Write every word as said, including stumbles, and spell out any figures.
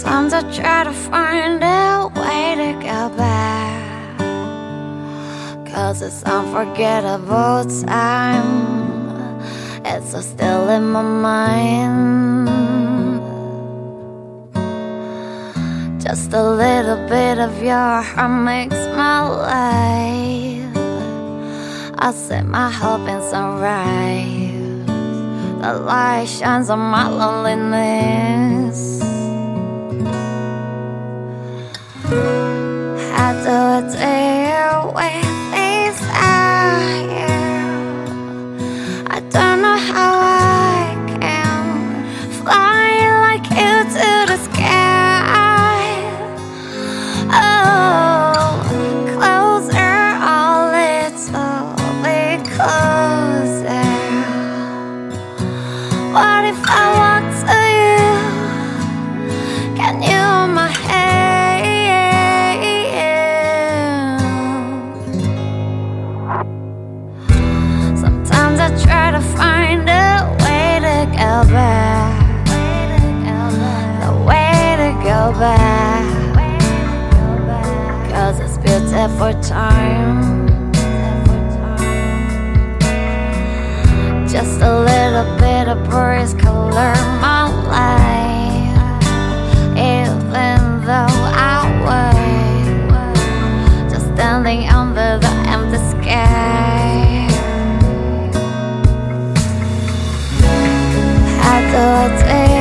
Sometimes I try to find a way to go back, 'cause it's unforgettable time. It's so still in my mind. Just a little bit of your heart makes my life. I set my hope in sunrise. The light shines on my loneliness. How do I deal with desire? I don't know how I can fly like you to the sky. Oh, closer, a little bit closer. What if I walk to you? Can you hold my hand? Sometimes I try to find a way to go back, the way to go back, 'cause it's beautiful time. Just a little bit of breeze color my life. Even though I wait, just standing under the empty sky. How do I take